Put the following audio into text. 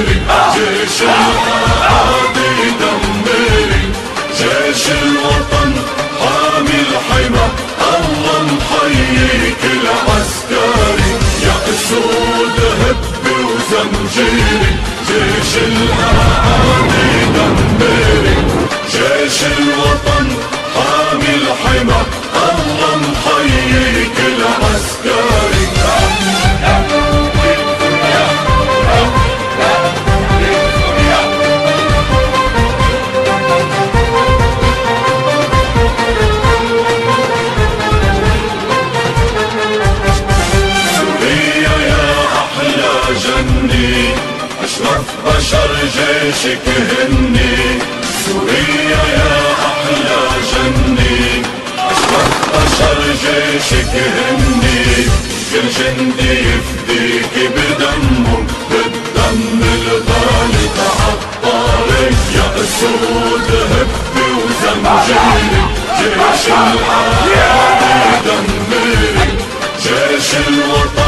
دمري، جيش الأعادي دمري، جيش الوطن حامي الحمى، الله محييك العسكري، يا أسود هبي وزمجيري، جيش الأعادي دمري، جيش الوطن حامي الحمى، الله محييك العسكري. جني أشرف بشر جيشك هني، سوريا يا أحلى جني، أشرف بشر جيشك هني، كل جندي يفديك بدمه، بالدم الغالي تعطري، يا أسود هبي وزمجيري، جيش الأعادي دمري، جيش الوطن